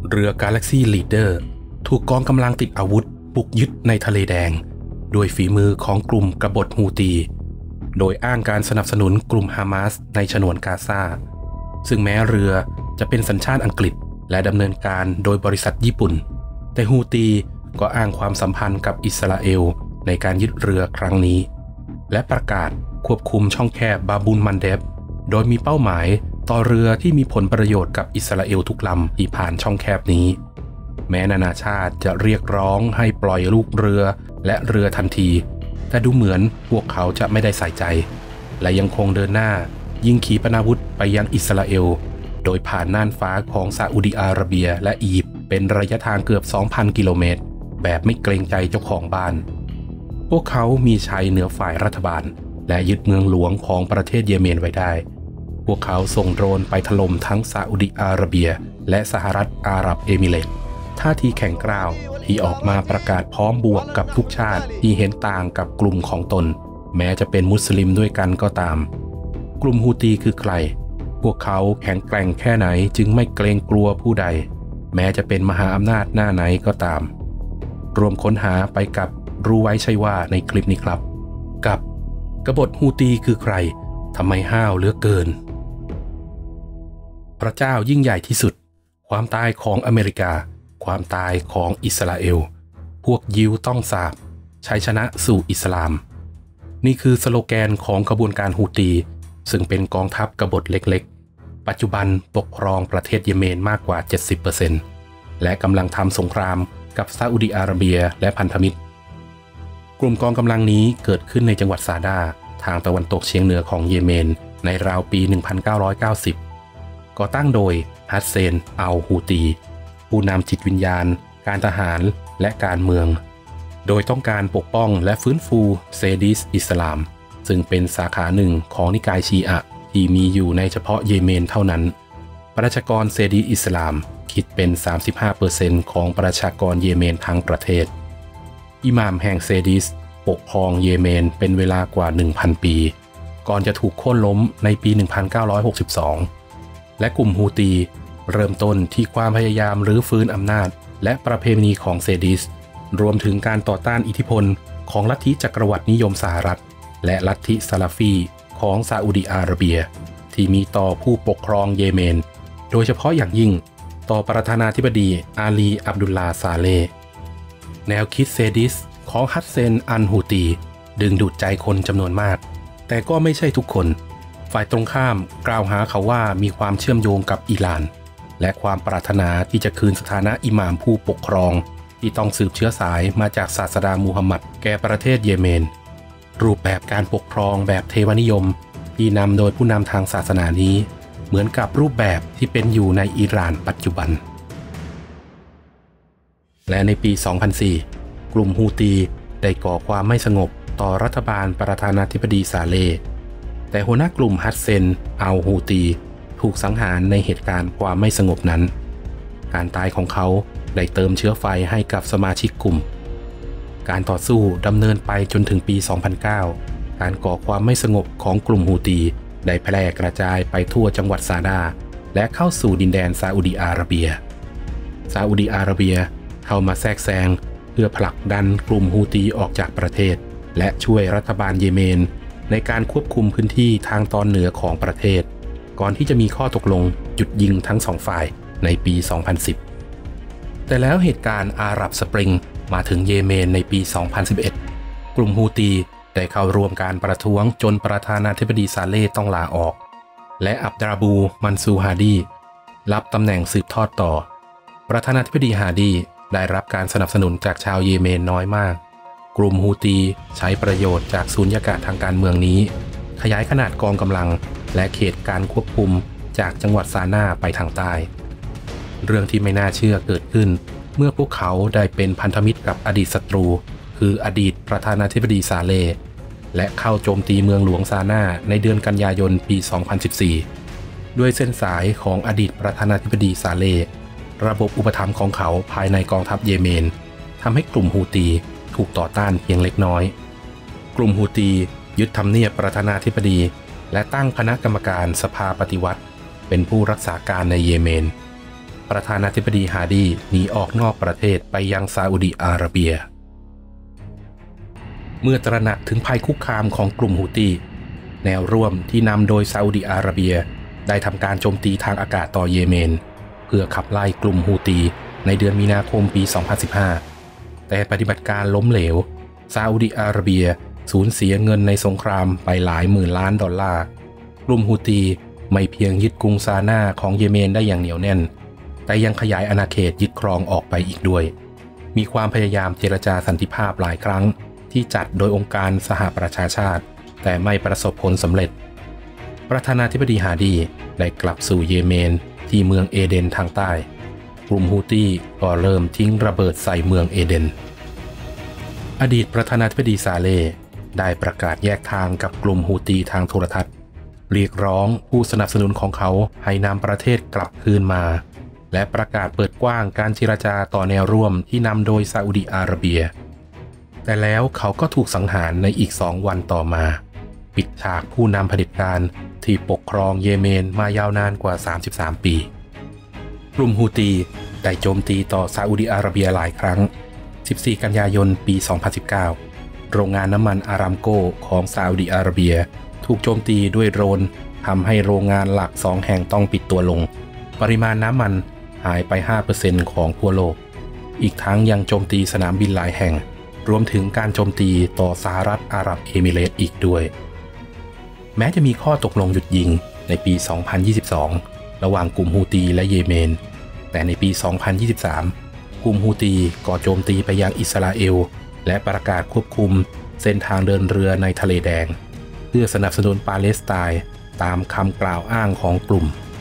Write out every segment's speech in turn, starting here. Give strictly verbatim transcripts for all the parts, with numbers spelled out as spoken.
เรือ Galaxy Leader ถูกกองกำลังติดอาวุธบุกยึดในทะเลแดงโดยฝีมือของกลุ่มกบฏฮูตีโดยอ้างการสนับสนุนกลุ่มฮามาสในฉนวนกาซาซึ่งแม้เรือจะเป็นสัญชาติอังกฤษและดำเนินการโดยบริษัทญี่ปุ่นแต่ฮูตีก็อ้างความสัมพันธ์กับอิสราเอลในการยึดเรือครั้งนี้และประกาศควบคุมช่องแคบบาบุลมันเดบโดยมีเป้าหมายต่อเรือที่มีผลประโยชน์กับอิสราเอลทุกลำที่ผ่านช่องแคบนี้แม้นานาชาติจะเรียกร้องให้ปล่อยลูกเรือและเรือทันทีแต่ดูเหมือนพวกเขาจะไม่ได้ใส่ใจและยังคงเดินหน้ายิงขีปนาวุธไปยังอิสราเอลโดยผ่านน่านฟ้าของซาอุดิอาระเบียและอียิปต์เป็นระยะทางเกือบ สองพัน กิโลเมตรแบบไม่เกรงใจเจ้าของบ้านพวกเขามีชัยเหนือฝ่ายรัฐบาลและยึดเมืองหลวงของประเทศเยเมนไว้ได้พวกเขาส่งโดรนไปถล่มทั้งซาอุดิอาระเบียและสหรัฐอาหรับเอมิเรตส์ท่าทีแข็งกร้าวที่ออกมาประกาศพร้อมบวกกับทุกชาติที่เห็นต่างกับกลุ่มของตนแม้จะเป็นมุสลิมด้วยกันก็ตามกลุ่มฮูตีคือใครพวกเขาแข็งแกร่งแค่ไหนจึงไม่เกรงกลัวผู้ใดแม้จะเป็นมหาอำนาจหน้าไหนก็ตามรวมค้นหาไปกับรู้ไว้ใช่ว่าในคลิปนี้ครับกับกบฏฮูตีคือใครทำไมห้าวเหลือเกินพระเจ้ายิ่งใหญ่ที่สุดความตายของอเมริกาความตายของอิสราเอลพวกยิวต้องสาบชัยชนะสู่อิสลามนี่คือสโลแกนของขบวนการฮูตีซึ่งเป็นกองทัพกบฏเล็กๆปัจจุบันปกครองประเทศเยเมนมากกว่า เจ็ดสิบเปอร์เซ็นต์ และกำลังทำสงครามกับซาอุดิอาระเบียและพันธมิตรกลุ่มกองกำลังนี้เกิดขึ้นในจังหวัดซาดาทางตะวันตกเฉียงเหนือของเยเมนในราวปี หนึ่งพันเก้าร้อยเก้าสิบ ก่อตั้งโดยฮัสเซน อัล ฮูตีผู้นำจิตวิญญาณการทหารและการเมืองโดยต้องการปกป้องและฟื้นฟูเซดิสอิสลามซึ่งเป็นสาขาหนึ่งของนิกายชีอะห์ที่มีอยู่ในเฉพาะเยเมนเท่านั้นประชากรเซดีอิสลามคิดเป็น สามสิบห้าเปอร์เซ็นต์ ของประชากรเยเมนทั้งประเทศอิหม่ามแห่งเซดิสปกครองเยเมนเป็นเวลากว่า หนึ่งพัน ปีก่อนจะถูกโค่นล้มในปี หนึ่งพันเก้าร้อยหกสิบสอง และกลุ่มฮูตีเริ่มต้นที่ความพยายามรื้อฟื้นอำนาจและประเพณีของเซดิสรวมถึงการต่อต้านอิทธิพลของลัทธิจักรวรรดินิยมสหรัฐและลัทธิซาลาฟีของซาอุดิอาระเบียที่มีต่อผู้ปกครองเยเมนโดยเฉพาะอย่างยิ่งต่อประธานาธิบดีอาลีอับดุลลาซาเลห์แนวคิดเซดิสของฮัสเซน อัล ฮูตีดึงดูดใจคนจำนวนมากแต่ก็ไม่ใช่ทุกคนฝ่ายตรงข้ามกล่าวหาเขาว่ามีความเชื่อมโยงกับอิหร่านและความปรารถนาที่จะคืนสถานะอิหม่ามผู้ปกครองที่ต้องสืบเชื้อสายมาจากศาสดามูฮัมหมัดแก่ประเทศเยเมนรูปแบบการปกครองแบบเทวนิยมที่นำโดยผู้นำทางศาสนานี้เหมือนกับรูปแบบที่เป็นอยู่ในอิหร่านปัจจุบันและในปี สองพันสี่ กลุ่มฮูตีได้ก่อความไม่สงบต่อรัฐบาลประธานาธิบดีซาเลห์แต่หัวหน้ากลุ่มฮัสเซน อัล ฮูตีถูกสังหารในเหตุการณ์ความไม่สงบนั้นการตายของเขาได้เติมเชื้อไฟให้กับสมาชิกกลุ่มการต่อสู้ดำเนินไปจนถึงปี สองพันเก้า การก่อความไม่สงบของกลุ่มฮูตีได้แพร่กระจายไปทั่วจังหวัดซาดาและเข้าสู่ดินแดนซาอุดิอาระเบียซาอุดิอาระเบียเข้ามาแทรกแซงเพื่อผลักดันกลุ่มฮูตีออกจากประเทศและช่วยรัฐบาลเยเมนในการควบคุมพื้นที่ทางตอนเหนือของประเทศก่อนที่จะมีข้อตกลงหยุดยิงทั้งสองฝ่ายในปี สองพันสิบ แต่แล้วเหตุการณ์อาหรับสปริงมาถึงเยเมนในปี สองพันสิบเอ็ด กลุ่มฮูตีได้เข้าร่วมการประท้วงจนประธานาธิบดีซาเลห์ต้องลาออกและอับดราบู มันซูฮาดีรับตำแหน่งสืบทอดต่อประธานาธิบดีฮาดีได้รับการสนับสนุนจากชาวเยเมนน้อยมากกลุ่มฮูตีใช้ประโยชน์จากสูญญากาศทางการเมืองนี้ขยายขนาดกองกำลังและเขตการควบคุมจากจังหวัดซาน่าไปทางใต้เรื่องที่ไม่น่าเชื่อเกิดขึ้นเมื่อพวกเขาได้เป็นพันธมิตรกับอดีตศัตรูคืออดีตประธานาธิบดีซาเลห์และเข้าโจมตีเมืองหลวงซาน่าในเดือนกันยายนปี สองพันสิบสี่ ด้วยเส้นสายของอดีตประธานาธิบดีซาเลห์ระบบอุปถัมภ์ของเขาภายในกองทัพเยเมนทำให้กลุ่มฮูตีถูกต่อต้านเพียงเล็กน้อยกลุ่มฮูตียึดทำเนียบประธานาธิบดีและตั้งคณะกรรมการสภาปฏิวัติเป็นผู้รักษาการในเยเมนประธานาธิบดีฮาดีหนีออกนอกประเทศไปยังซาอุดิอาระเบียเมื่อตระหนักถึงภัยคุกคามของกลุ่มฮูตีแนวร่วมที่นำโดยซาอุดิอาระเบียได้ทำการโจมตีทางอากาศต่อเยเมนเพื่อขับไล่กลุ่มฮูตีในเดือนมีนาคมปี สองพันสิบห้า แต่ปฏิบัติการล้มเหลวซาอุดิอาระเบียสูญเสียเงินในสงครามไปหลายหมื่นล้านดอลลาร์กลุ่มฮูตีไม่เพียงยึดกรุงซานาของเยเมนได้อย่างเหนียวแน่นแต่ยังขยายอาณาเขตยึดครองออกไปอีกด้วยมีความพยายามเจรจาสันติภาพหลายครั้งที่จัดโดยองค์การสหประชาชาติแต่ไม่ประสบผลสำเร็จประธานาธิบดีฮาดีได้กลับสู่เยเมนที่เมืองเอเดนทางใต้กลุ่มฮูตี้ก็เริ่มทิ้งระเบิดใส่เมืองเอเดนอดีตประธานาธิบดีซาเลห์ได้ประกาศแยกทางกับกลุ่มฮูตีทางโทรทัศน์เรียกร้องผู้สนับสนุนของเขาให้นำประเทศกลับคืนมาและประกาศเปิดกว้างการเจรจาต่อแนวร่วมที่นำโดยซาอุดิอาระเบียแต่แล้วเขาก็ถูกสังหารในอีกสองวันต่อมาปิดฉากผู้นำเผด็จการที่ปกครองเยเมนมายาวนานกว่าสามสิบสามปีกลุ่มฮูตีได้โจมตีต่อซาอุดิอาระเบียหลายครั้งสิบสี่กันยายนปี สองพันสิบเก้า โรงงานน้ำมันอารามโกของซาอุดิอาระเบียถูกโจมตีด้วยโดรนทำให้โรงงานหลักสองแห่งต้องปิดตัวลงปริมาณน้ำมันหายไป ห้าเปอร์เซ็นต์ ของทั่วโลกอีกทั้งยังโจมตีสนามบินหลายแห่งรวมถึงการโจมตีต่อสหรัฐอาหรับเอมิเรตส์อีกด้วยแม้จะมีข้อตกลงหยุดยิงในปี สองพันยี่สิบสอง ระหว่างกลุ่มฮูตีและเยเมนแต่ในปี สองพันยี่สิบสาม กลุ่มฮูตีก่อโจมตีไปยังอิสราเอลและประกาศควบคุมเส้นทางเดินเรือในทะเลแดงเพื่อสนับสนุนปาเลสไตน์ตามคำกล่าวอ้างของกลุ่ม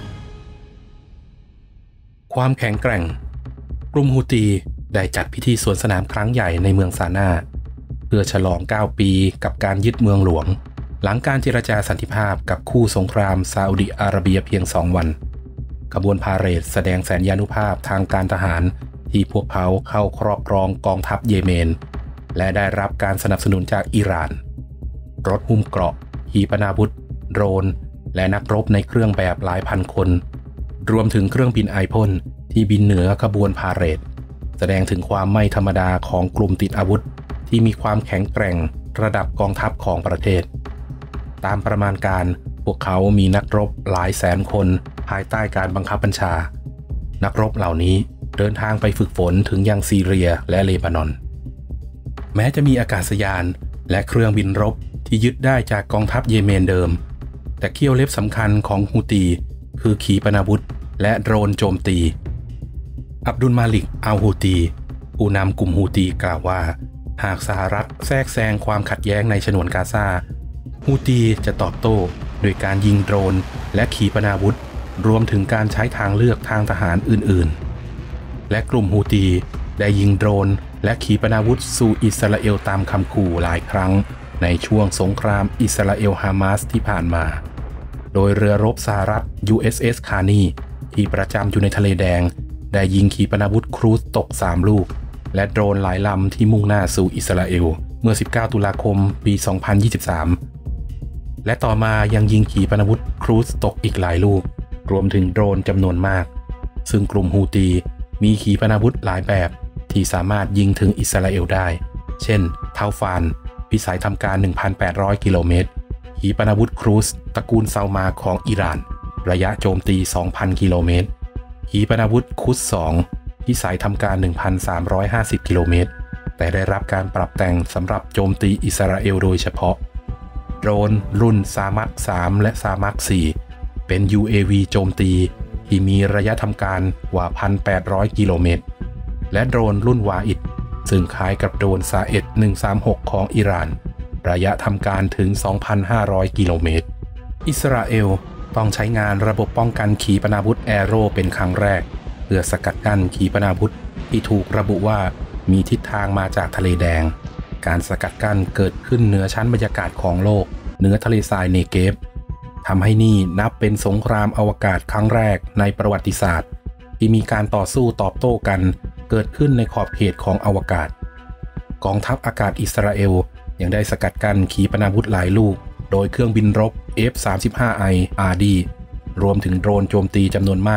ความแข็งแกร่งกลุ่มฮูตีได้จัดพิธีสวนสนามครั้งใหญ่ในเมืองซานาเพื่อฉลองเก้าปีกับการยึดเมืองหลวงหลังการเจรจาสันติภาพกับคู่สงครามซาอุดิอาระเบียเพียงสองวันขบวนพาเหรดแสดงแสนยานุภาพทางการทหารที่พวกเขาเข้าครอบครองกองทัพเยเมนและได้รับการสนับสนุนจากอิหร่านรถหุ้มเกราะขีปนาวุธโดรนและนักรบในเครื่องแบบหลายพันคนรวมถึงเครื่องบินไอพ่นที่บินเหนือขบวนพาเหรดแสดงถึงความไม่ธรรมดาของกลุ่มติดอาวุธที่มีความแข็งแกร่งระดับกองทัพของประเทศตามประมาณการพวกเขามีนักรบหลายแสนคนภายใต้การบังคับบัญชานักรบเหล่านี้เดินทางไปฝึกฝนถึงยังซีเรียและเลบานอนแม้จะมีอากาศยานและเครื่องบินรบที่ยึดได้จากกองทัพเยเมนเดิมแต่เขี้ยวเล็บสำคัญของฮูตีคือขีปนาวุธและโดรนโจมตีอับดุลมาลิกอัลฮูตีผู้นำกลุ่มฮูตีกล่าวว่าหากสหรัฐแทรกแซงความขัดแย้งในฉนวนกาซาฮูตีจะตอบโต้โดยการยิงโดรนและขีปนาวุธรวมถึงการใช้ทางเลือกทางทหารอื่นๆและกลุ่มฮูตีได้ยิงโดรนและขีปนาวุธสู่อิสราเอลตามคำขู่หลายครั้งในช่วงสงครามอิสราเอลฮามาสที่ผ่านมาโดยเรือรบสหรัฐ ยู เอส เอส คานีที่ประจำอยู่ในทะเลแดงได้ยิงขีปนาวุธครูซตกสามลูกและโดรนหลายลำที่มุ่งหน้าสู่อิสราเอลเมื่อสิบเก้าตุลาคมปี สองพันยี่สิบสาม และต่อมายังยิงขีปนาวุธครูซตกอีกหลายลูกรวมถึงโดรนจำนวนมากซึ่งกลุ่มฮูตีมีขีปนาวุธหลายแบบที่สามารถยิงถึงอิสราเอลได้เช่นเทาฟานพิสัยทำการ หนึ่งพันแปดร้อย กิโลเมตรขีปนาวุธครูซตระกูลซามาของอิหร่านระยะโจมตี สองพัน กิโลเมตรขีปนาวุธคุสสองพิสัยทำการ หนึ่งพันสามร้อยห้าสิบ กิโลเมตรแต่ได้รับการปรับแต่งสำหรับโจมตีอิสราเอลโดยเฉพาะโดรนรุ่นซามักสามและซามักสี่เป็น ยู เอ วี โจมตีที่มีระยะทำการกว่า หนึ่งพันแปดร้อย กิโลเมตรและโดรนรุ่นวาอิดซึ่งคล้ายกับโดรนซาเอ็ดหนึ่งสามหกของอิหร่านระยะทำการถึง สองพันห้าร้อย กิโลเมตรอิสราเอลต้องใช้งานระบบป้องกันขีปนาวุธแอโร่เป็นครั้งแรกเพื่อสกัดกั้นขีปนาวุธที่ถูกระบุว่ามีทิศทางมาจากทะเลแดงการสกัดกั้นเกิดขึ้นเหนือชั้นบรรยากาศของโลกเหนือทะเลทรายเนเกฟทำให้นี่นับเป็นสงครามอวกาศครั้งแรกในประวัติศาสตร์ที่มีการต่อสู้ตอบโต้กันเกิดขึ้นในขอบเขตของอวกาศกองทัพอากาศอิสราเอลยังได้สกัดกั้นขีปนาวุธหลายลูกโดยเครื่องบินรบ เอฟ สามสิบห้า ไอ อาร์ ดี รวมถึงโดรนโจมตีจำนวนมาก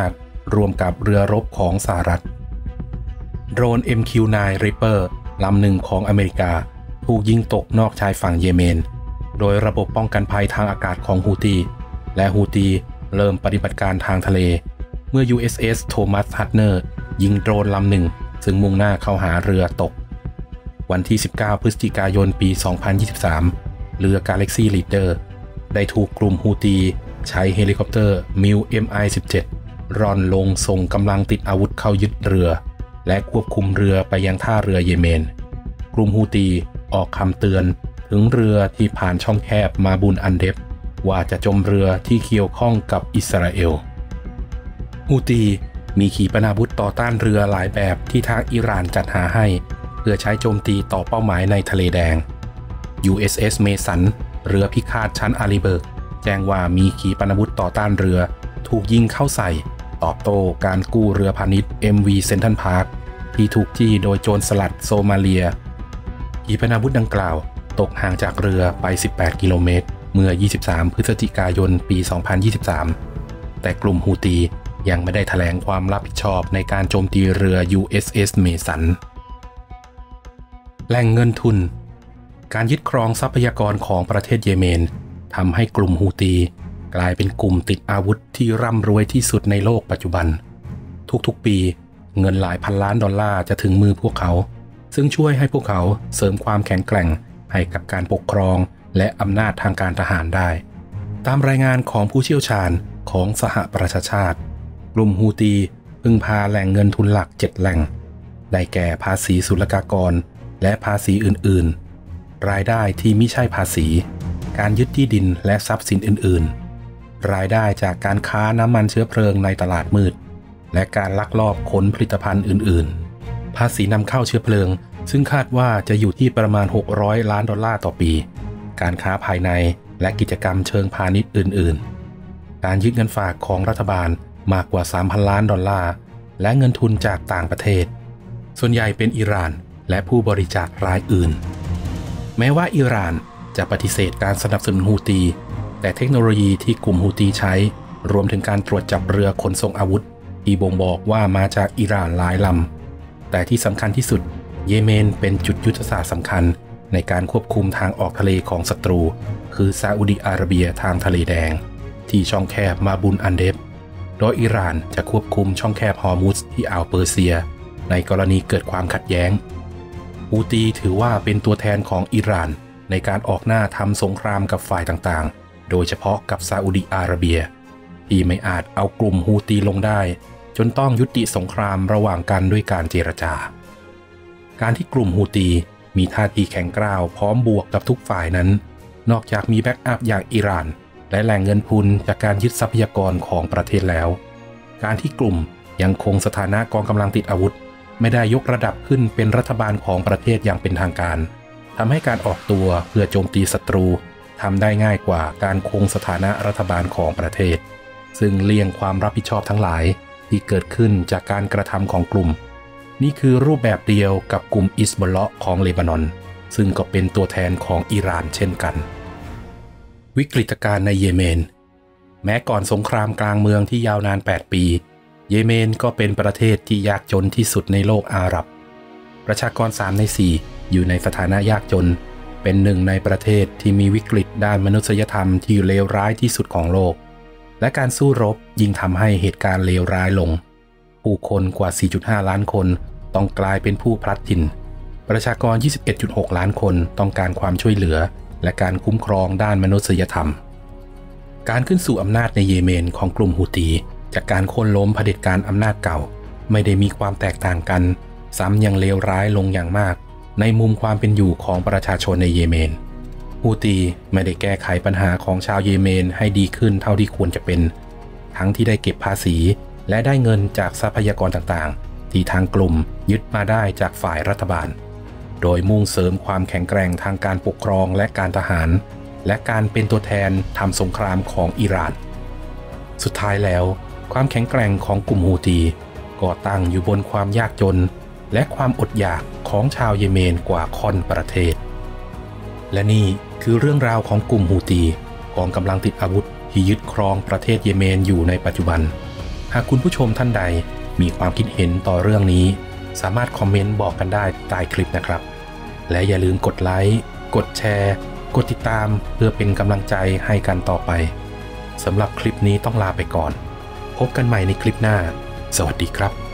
รวมกับเรือรบของสหรัฐโดรน เอ็ม คิว ไนน์ Reaper ลำหนึ่งของอเมริกาถูกยิงตกนอกชายฝั่งเยเมนโดยระบบป้องกันภัยทางอากาศของฮูตีและฮูตีเริ่มปฏิบัติการทางทะเลเมื่อ ยู เอส เอส Thomas Hudner ยิงโดรนลำหนึ่งซึ่งมุ่งหน้าเข้าหาเรือตกวันที่สิบเก้าพฤศจิกายนปี สองพันยี่สิบสาม เรือ Galaxy Leader ได้ถูกกลุ่มฮูตีใช้เฮลิคอปเตอร์ มิล เอ็ม ไอ สิบเจ็ด ร่อนลงส่งกำลังติดอาวุธเข้ายึดเรือและควบคุมเรือไปยังท่าเรือเยเมนกลุ่มฮูตีออกคำเตือนถึงเรือที่ผ่านช่องแคบมาบุนอันเดบว่าจะจมเรือที่เกี่ยวข้องกับอิสราเอลฮูตีมีขีปนาวุธต่อต้านเรือหลายแบบที่ทางอิหร่านจัดหาให้เพื่อใช้โจมตีต่อเป้าหมายในทะเลแดง ยู เอส เอส เมสันเรือพิฆาตชั้นอารีเบิร์กแจ้งว่ามีขีปนาวุธต่อต้านเรือถูกยิงเข้าใส่ตอบโต้การกู้เรือพาณิชย์ เอ็ม วี Central Park ที่ถูกจี้โดยโจรสลัดโซมาเลียขีปนาวุธดังกล่าวตกห่างจากเรือไปสิบแปดกิโลเมตรเมื่อยี่สิบสามพฤศจิกายนปี สองพันยี่สิบสาม แต่กลุ่มฮูตียังไม่ได้แถลงความรับผิดชอบในการโจมตีเรือ ยู เอส เอส เมสันแหล่งเงินทุนการยึดครองทรัพยากรของประเทศเยเมนทำให้กลุ่มฮูตีกลายเป็นกลุ่มติดอาวุธที่ร่ำรวยที่สุดในโลกปัจจุบันทุกๆปีเงินหลายพันล้านดอลลาร์จะถึงมือพวกเขาซึ่งช่วยให้พวกเขาเสริมความแข็งแกร่งให้กับการปกครองและอำนาจทางการทหารได้ตามรายงานของผู้เชี่ยวชาญของสหประชาชาติกลุ่มฮูตีพึ่งพาแหล่งเงินทุนหลักเจ็ดแหล่งได้แก่ภาษีศุลกากรและภาษีอื่นๆรายได้ที่ไม่ใช่ภาษีการยึดที่ดินและทรัพย์สินอื่นๆรายได้จากการค้าน้ำมันเชื้อเพลิงในตลาดมืดและการลักลอบขนผลิตภัณฑ์อื่นๆภาษีนำเข้าเชื้อเพลิงซึ่งคาดว่าจะอยู่ที่ประมาณหกร้อยล้านดอลลาร์ต่อปีการค้าภายในและกิจกรรมเชิงพาณิชย์อื่นๆการยึดเงินฝากของรัฐบาลมากกว่า สามพันล้านดอลลาร์และเงินทุนจากต่างประเทศส่วนใหญ่เป็นอิหร่านและผู้บริจาครายอื่นแม้ว่าอิหร่านจะปฏิเสธการสนับสนุนฮูตีแต่เทคโนโลยีที่กลุ่มฮูตีใช้รวมถึงการตรวจจับเรือขนส่งอาวุธที่บ่งบอกว่ามาจากอิหร่านหลายลำแต่ที่สำคัญที่สุดเยเมนเป็นจุดยุทธศาสตร์สำคัญในการควบคุมทางออกทะเลของศัตรูคือซาอุดิอาระเบียทางทะเลแดงที่ช่องแคบมาบุนอันเดบโดยอิหร่านจะควบคุมช่องแคบฮอร์มุซที่อ่าวเปอร์เซียในกรณีเกิดความขัดแย้งฮูตีถือว่าเป็นตัวแทนของอิหร่านในการออกหน้าทำสงครามกับฝ่ายต่างๆโดยเฉพาะกับซาอุดิอาระเบียที่ไม่อาจเอากลุ่มฮูตีลงได้จนต้องยุติสงครามระหว่างกันด้วยการเจรจาการที่กลุ่มฮูตีมีท่าทีแข็งกร้าวพร้อมบวกกับทุกฝ่ายนั้นนอกจากมีแบ็กอัพอย่างอิหร่านและแหล่งเงินทุนจากการยึดทรัพยากรของประเทศแล้วการที่กลุ่มยังคงสถานะกองกำลังติดอาวุธไม่ได้ยกระดับขึ้นเป็นรัฐบาลของประเทศอย่างเป็นทางการทำให้การออกตัวเพื่อโจมตีศัตรูทำได้ง่ายกว่าการคงสถานะรัฐบาลของประเทศซึ่งเลี่ยงความรับผิดชอบทั้งหลายที่เกิดขึ้นจากการกระทำของกลุ่มนี่คือรูปแบบเดียวกับกลุ่มอิสบอลเลาะห์ของเลบานอนซึ่งก็เป็นตัวแทนของอิหร่านเช่นกันวิกฤตการณ์ในเยเมนแม้ก่อนสงครามกลางเมืองที่ยาวนานแปดปีเยเมนก็เป็นประเทศที่ยากจนที่สุดในโลกอาหรับประชากรสามในสี่อยู่ในสถานะยากจนเป็นหนึ่งในประเทศที่มีวิกฤตด้านมนุษยธรรมที่เลวร้ายที่สุดของโลกและการสู้รบยิ่งทำให้เหตุการณ์เลวร้ายลงผู้คนกว่า สี่จุดห้า ล้านคนต้องกลายเป็นผู้พลัดถิ่นประชากร ยี่สิบเอ็ดจุดหก ล้านคนต้องการความช่วยเหลือและการคุ้มครองด้านมนุษยธรรมการขึ้นสู่อำนาจในเยเมนของกลุ่มฮูตีจากการโค่นล้มเผด็จการอำนาจเก่าไม่ได้มีความแตกต่างกันซ้ำยังเลวร้ายลงอย่างมากในมุมความเป็นอยู่ของประชาชนในเยเมนฮูตีไม่ได้แก้ไขปัญหาของชาวเยเมนให้ดีขึ้นเท่าที่ควรจะเป็นทั้งที่ได้เก็บภาษีและได้เงินจากทรัพยากรต่างๆที่ทางกลุ่มยึดมาได้จากฝ่ายรัฐบาลโดยมุ่งเสริมความแข็งแกร่งทางการปกครองและการทหารและการเป็นตัวแทนทำสงครามของอิหร่านสุดท้ายแล้วความแข็งแกร่งของกลุ่มฮูตีก่อตั้งอยู่บนความยากจนและความอดอยากของชาวเยเมนกว่าค่อนประเทศและนี่คือเรื่องราวของกลุ่มฮูตีกองกำลังติดอาวุธที่ยึดครองประเทศเยเมนอยู่ในปัจจุบันหากคุณผู้ชมท่านใดมีความคิดเห็นต่อเรื่องนี้สามารถคอมเมนต์บอกกันได้ใต้คลิปนะครับและอย่าลืมกดไลค์กดแชร์กดติดตามเพื่อเป็นกำลังใจให้กันต่อไปสำหรับคลิปนี้ต้องลาไปก่อนพบกันใหม่ในคลิปหน้าสวัสดีครับ